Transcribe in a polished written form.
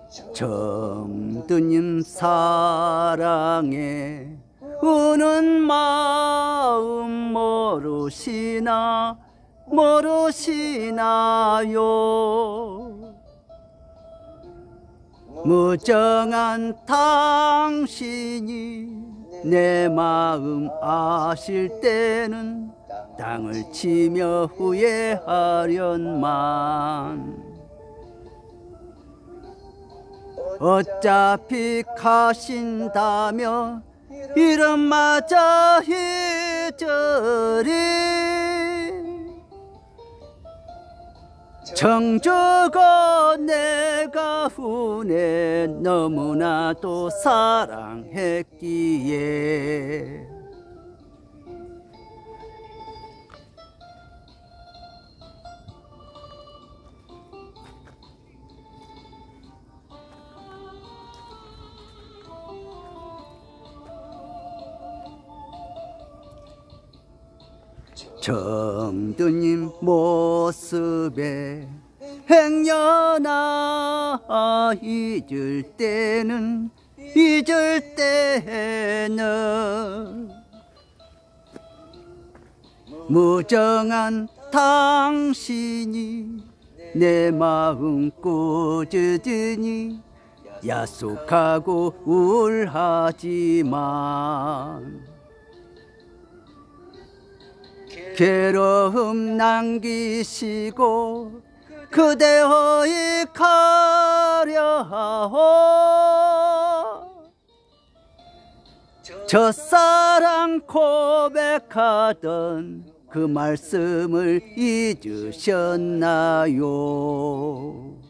정드님 사랑에 우는 마음 모르시나요? 무정한 당신이 내 마음 아실 때는 땅을 치며 후회하련만 어차피 가신다며 이름마저 잊으리 정주고 내가 후에 너무나도 사랑했기에 정드님 모습에 행여나 잊을 때는 무정한 당신이 내 마음 꾸짖으니 야속하고 우울하지만 괴로움 남기시고 그대의 가려 하오 첫사랑 고백하던 그 말씀을 잊으셨나요?